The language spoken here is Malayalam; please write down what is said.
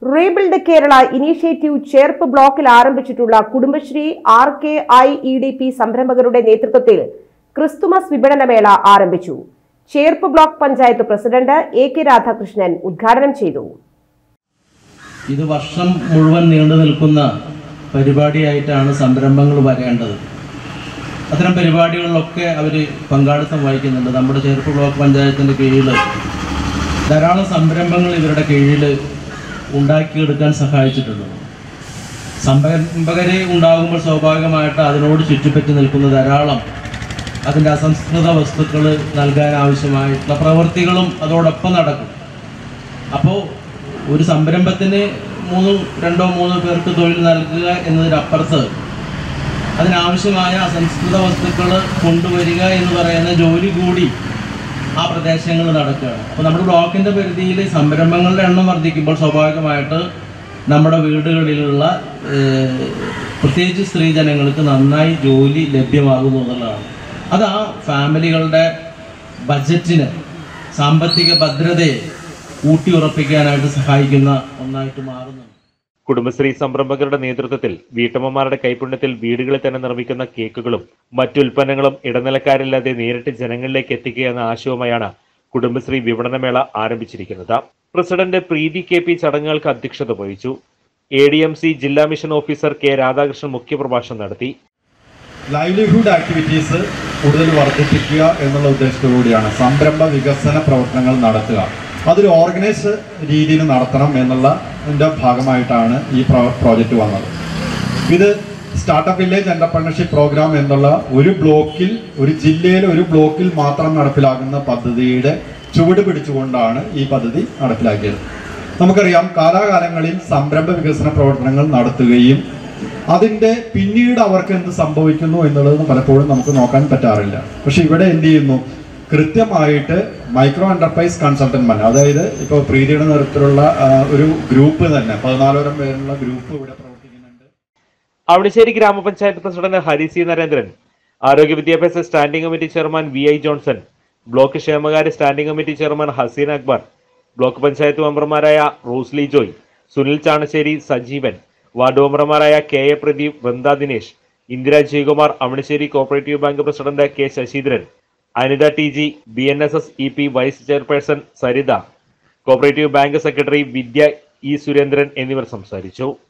റീബിൽഡ് കേരള ഇനീഷ്യേറ്റീവ് ചേർപ്പ് ബ്ലോക്കിൽ ആരംഭിച്ചിട്ടുള്ള കുടുംബശ്രീ RKIEDP സംരംഭകരുടെ നേതൃത്വത്തിൽ ക്രിസ്തുമസ് വിപണനമേള ആരംഭിച്ചു. Cherpu block panchayat president AK Radhakrishnan ഉദ്ഘാടനം ചെയ്തു. ഇത് വർഷം മുഴുവൻ നീണ്ടു നിൽക്കുന്ന പരിപാടിയായിട്ടാണ് സംരംഭങ്ങൾ വരേണ്ടത്. അത്തരം പരിപാടികളിലൊക്കെ അവർ പങ്കാളിത്തം വഹിക്കുന്നുണ്ട്. നമ്മുടെ ചേർപ്പ് ബ്ലോക്ക് പഞ്ചായത്തിൻ്റെ കീഴിൽ ധാരാളം സംരംഭങ്ങൾ ഇവരുടെ കീഴിൽ ഉണ്ടാക്കിയെടുക്കാൻ സഹായിച്ചിട്ടുണ്ട്. സംരംഭകരെ ഉണ്ടാകുമ്പോൾ സ്വാഭാവികമായിട്ട് അതിനോട് ചുറ്റിപ്പറ്റി നിൽക്കുന്ന ധാരാളം അതിൻ്റെ അസംസ്കൃത വസ്തുക്കൾ നൽകാൻ ആവശ്യമായിട്ടുള്ള പ്രവൃത്തികളും അതോടൊപ്പം നടക്കും. അപ്പോൾ ഒരു സംരംഭത്തിന് 2-3 പേർക്ക് തൊഴിൽ നൽകുക എന്നതിനപ്പുറത്ത് അതിനാവശ്യമായ അസംസ്കൃത വസ്തുക്കൾ കൊണ്ടുവരിക എന്ന് പറയുന്ന ജോലി കൂടി ആ പ്രദേശങ്ങളിൽ നടക്കുകയാണ്. അപ്പോൾ നമ്മുടെ ബ്ലോക്കിൻ്റെ പരിധിയിൽ സംരംഭങ്ങളുടെ എണ്ണം വർദ്ധിക്കുമ്പോൾ സ്വാഭാവികമായിട്ട് നമ്മുടെ വീടുകളിലുള്ള പ്രത്യേകിച്ച് സ്ത്രീജനങ്ങൾക്ക് നന്നായി ജോലി ലഭ്യമാകുന്നു എന്നുള്ളതാണ്. അത് ആ ഫാമിലികളുടെ ബജറ്റിന് സാമ്പത്തിക ഭദ്രതയെ ഊട്ടിയുറപ്പിക്കാനായിട്ട് സഹായിക്കുന്ന ഒന്നായിട്ട് മാറുന്നുണ്ട്. കുടുംബശ്രീ സംരംഭകരുടെ നേതൃത്വത്തിൽ വീട്ടമ്മമാരുടെ കൈപുണ്യത്തിൽ വീടുകളിൽ തന്നെ നിർമ്മിക്കുന്ന കേക്കുകളും മറ്റു ഉൽപ്പന്നങ്ങളും ഇടനിലക്കാരില്ലാതെ നേരിട്ട് ജനങ്ങളിലേക്ക് എത്തിക്കുക എന്ന ആശയവുമായാണ് കുടുംബശ്രീ വിപണനമേള ആരംഭിച്ചിരിക്കുന്നത്. പ്രസിഡന്റ് പ്രീതി KP ചടങ്ങുകൾക്ക് അധ്യക്ഷത വഹിച്ചു. ADMC ജില്ലാ മിഷൻ ഓഫീസർ K രാധാകൃഷ്ണൻ മുഖ്യപ്രഭാഷണം നടത്തി. ലൈവ്ലിഹുഡ് ആക്ടിവിറ്റീസ് കൂടുതൽ വർദ്ധിപ്പിക്കുക എന്നുള്ള ഉദ്ദേശത്തോടുകൂടിയാണ് സംരംഭ വികസന പ്രവർത്തനങ്ങൾ നടത്തുക. അതൊരു ഓർഗനൈസ്ഡ് രീതിയിൽ നടത്തണം എന്നുള്ളതിൻ്റെ ഭാഗമായിട്ടാണ് ഈ പ്രോജക്റ്റ് വന്നത്. ഇത് സ്റ്റാർട്ടപ്പ് വില്ലേജ് എന്റർപ്രണർഷിപ്പ് പ്രോഗ്രാം എന്നുള്ള ഒരു ജില്ലയിൽ ഒരു ബ്ലോക്കിൽ മാത്രം നടപ്പിലാക്കുന്ന പദ്ധതിയുടെ ചുവട് പിടിച്ചുകൊണ്ടാണ് ഈ പദ്ധതി നടപ്പിലാക്കിയത്. നമുക്കറിയാം, കാലാകാലങ്ങളിൽ സംരംഭ വികസന പ്രവർത്തനങ്ങൾ നടത്തുകയും അതിൻ്റെ പിന്നീട് അവർക്ക് എന്ത് സംഭവിക്കുന്നു എന്നുള്ളത് പലപ്പോഴും നമുക്ക് നോക്കാൻ പറ്റാറില്ല. പക്ഷെ ഇവിടെ എന്ത് ചെയ്യുന്നു, കൃത്യമായിട്ട് മൈക്രോ എന്റർപ്രൈസ് കൺസൾട്ടന്റ്മാർ, അതായത് ഇപ്പോൾ പ്രീതിയുടെ നേതൃത്വത്തിലുള്ള ഒരു ഗ്രൂപ്പ് തന്നെ 14 പേരുള്ള ഗ്രൂപ്പ് ഇവിടെ പ്രവർത്തിക്കുന്നുണ്ട്. അവണിശ്ശേരി ഗ്രാമപഞ്ചായത്ത് പ്രസിഡന്റ് ഹരി C നരേന്ദ്രൻ, ആരോഗ്യ വിദ്യാഭ്യാസ standing committee chairman VI Johnson, block ക്ഷേമകാര്യ standing committee chairman Haseen Akbar, block panchayat മെമ്പർമാരായ റോസ്ലി ജോയ്, സുനിൽ ചാണശ്ശേരി, സജീവൻ, വാർഡ് മെമ്പർമാരായ KA Pradeep, Vrinda Dinesh, Indira Jayakumar, Avanissery cooperative bank president K Sasindran, Anitha TG, BNSS EP vice chairperson Saritha, cooperative bank secretary Vidya E Surendran എന്നിവർ സംസാരിച്ചു.